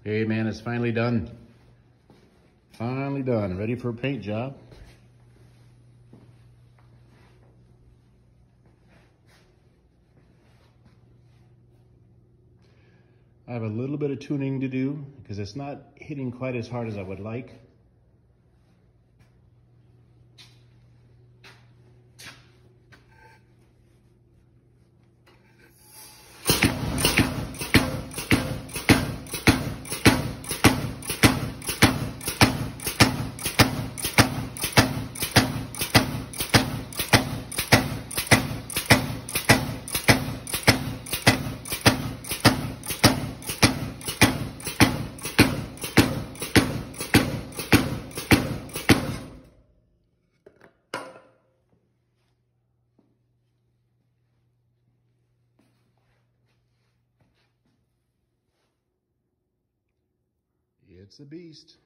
Hey man, it's finally done. Finally done, ready for a paint job. I have a little bit of tuning to do because it's not hitting quite as hard as I would like. It's a beast.